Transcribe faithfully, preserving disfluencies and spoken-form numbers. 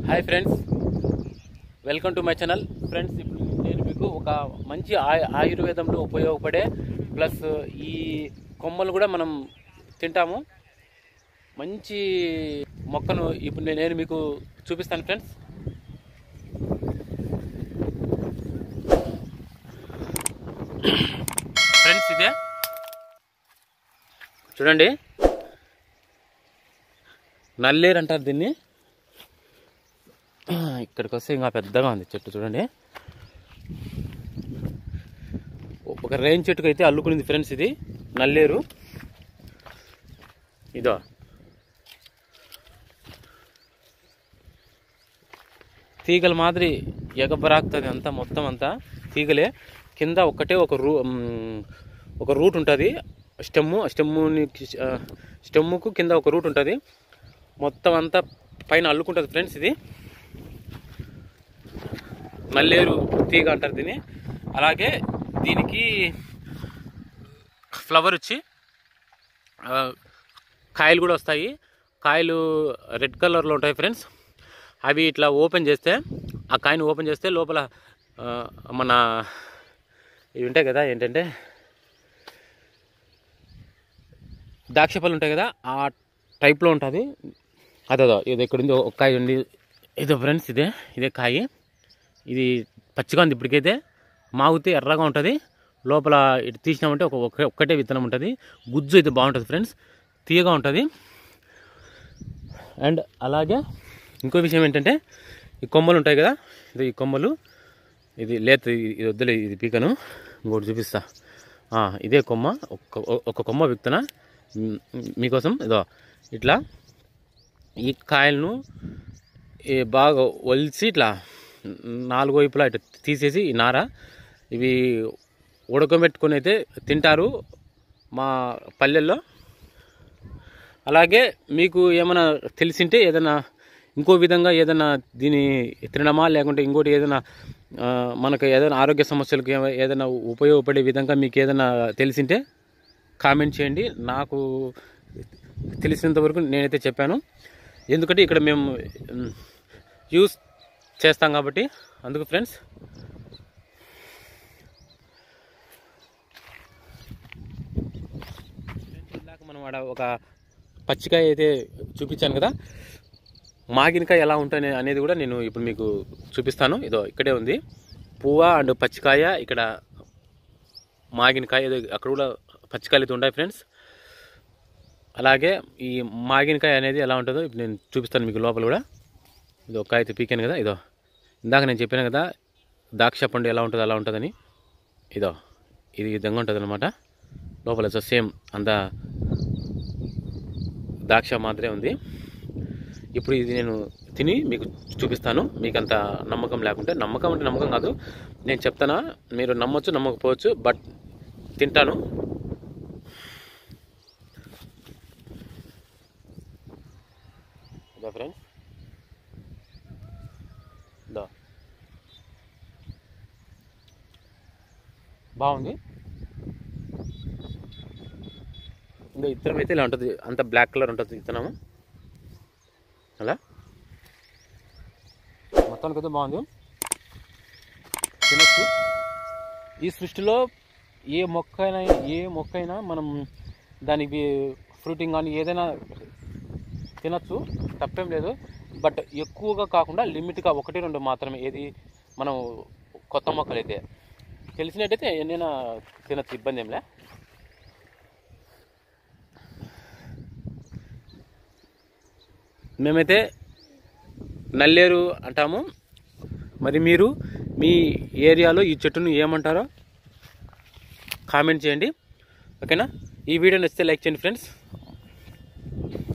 Hi friends, welcome to my channel. Friends, ఇప్పుడు నేను మీకు ఒక మంచి ఆయుర్వేదంలో ఉపయోగపడే ప్లస్ ఈ కొమ్మలు కూడా మనం తింటాము మంచి మొక్కను ఇప్పుడు నేను మీకు చూపిస్తాను ఫ్రెండ్స్. ఫ్రెండ్స్, ఇదే చూడండి, నల్లేరు అంటారు దీన్ని. ఇక్కడికి వస్తే ఇంకా పెద్దగా ఉంది చెట్టు. చూడండి, ఒక రేంజ్ చెట్టుకు అయితే అల్లుకునింది ఫ్రెండ్స్. ఇది నల్లేరు. ఇదో తీగల మాదిరి ఎగబరాకుతుంది అంతా, మొత్తం అంతా తీగలే. కింద ఒక్కటే ఒక రూ ఒక రూట్ ఉంటుంది, స్టెమ్ము స్టెమ్ముని స్టెమ్ముకు కింద ఒక రూట్ ఉంటుంది, మొత్తం అంతా పైన అల్లుకుంటుంది ఫ్రెండ్స్. ఇది నల్లేరు తీగ అంటారు దీన్ని. అలాగే దీనికి ఫ్లవర్ వచ్చి కాయలు కూడా వస్తాయి. కాయలు రెడ్ కలర్లో ఉంటాయి ఫ్రెండ్స్. అవి ఇట్లా ఓపెన్ చేస్తే, ఆ కాయను ఓపెన్ చేస్తే లోపల మన ఇవి ఉంటాయి కదా, ఏంటంటే ద్రాక్ష పళ్ళు ఉంటాయి కదా, ఆ టైప్లో ఉంటుంది. అదేదో ఇది ఎక్కడుంది, ఒక కాయ ఉంది. ఇదో ఫ్రెండ్స్, ఇదే ఇదే కాయ. ఇది పచ్చిగా ఉంది ఇప్పటికైతే. మాగితే ఎర్రగా ఉంటుంది. లోపల ఇటు తీసినామంటే ఒక ఒక్కటే విత్తనం ఉంటుంది. గుజ్జు అయితే బాగుంటుంది ఫ్రెండ్స్, తీయగా ఉంటుంది. అండ్ అలాగే ఇంకో విషయం ఏంటంటే, ఈ కొమ్మలు ఉంటాయి కదా, ఇది ఈ కొమ్మలు, ఇది లేత, ఇది వద్దులే, ఇది పీకను, ఇంకోటి చూపిస్తా. ఇదే కొమ్మ, ఒక్క ఒక కొమ్మ విత్తన మీకోసం. ఇదో ఇట్లా ఈ కాయలను బాగా ఒలిచి ఇట్లా నాలుగు వైపులా ఇట్లా తీసేసి ఈ నార ఇవి ఉడకబెట్టుకొని అయితే తింటారు మా పల్లెల్లో. అలాగే మీకు ఏమైనా తెలిసింటే ఏదైనా ఇంకో విధంగా ఏదైనా దీన్ని తినడమా, లేకుంటే ఇంకోటి ఏదైనా మనకు ఏదైనా ఆరోగ్య సమస్యలకు ఏదైనా ఉపయోగపడే విధంగా మీకు ఏదైనా తెలిసింటే కామెంట్ చేయండి. నాకు తెలిసినంత వరకు నేనైతే చెప్పాను. ఎందుకంటే ఇక్కడ మేము యూస్ చేస్తాం కాబట్టి అందుకు ఫ్రెండ్స్. ఇందాక మనం ఆడ ఒక పచ్చికాయ అయితే చూపించాను కదా, మాగినకాయ ఎలా ఉంటుంది అనేది కూడా నేను ఇప్పుడు మీకు చూపిస్తాను. ఇదో ఇక్కడే ఉంది పువ్వ అండ్ పచ్చికాయ, ఇక్కడ మాగినకాయ, అక్కడ కూడా పచ్చికాయలు అయితే ఉంటాయి ఫ్రెండ్స్. అలాగే ఈ మాగినకాయ అనేది ఎలా ఉంటుందో ఇప్పుడు నేను చూపిస్తాను మీకు లోపల కూడా. ఇది ఒక కాయ అయితే పీకాను కదా, ఇదో ఇందాక నేను చెప్పాను కదా ద్రాక్ష పండు ఎలా ఉంటుందో అలా ఉంటుందని. ఇదో ఇది విధంగా ఉంటుంది అనమాట. లోపల సేమ్ అంత ద్రాక్ష మాత్రమే ఉంది. ఇప్పుడు ఇది నేను తిని మీకు చూపిస్తాను. మీకు అంత నమ్మకం లేకుంటే, నమ్మకం అంటే నమ్మకం కాదు, నేను చెప్తానా, మీరు నమ్మొచ్చు నమ్మకపోవచ్చు, బట్ తింటాను. ఇదా ఫ్రెండ్స్, దా బాగుంది. ఇంకా ఇత్తనం అయితే ఇలా ఉంటుంది, అంత బ్లాక్ కలర్ ఉంటుంది ఇత్తనము. అలా మొత్తానికి అయితే బాగుంది, తినచ్చు. ఈ సృష్టిలో ఏ మొక్క అయినా ఏ మొక్క అయినా మనం దానికి ఫ్రూటింగ్ కానీ ఏదైనా తినచ్చు, తప్పేం లేదు. బట్ ఎక్కువగా కాకుండా లిమిట్గా ఒకటి రెండు మాత్రమే. ఏది మనం కొత్త మొక్కలు అయితే తెలిసినట్టయితే ఎన్నైనా తినచ్చు, ఇబ్బంది ఏంలే. మేమైతే నల్లేరు అంటాము. మరి మీరు మీ ఏరియాలో ఈ చెట్టును ఏమంటారో కామెంట్ చేయండి, ఓకేనా? ఈ వీడియో నచ్చితే లైక్ చేయండి ఫ్రెండ్స్.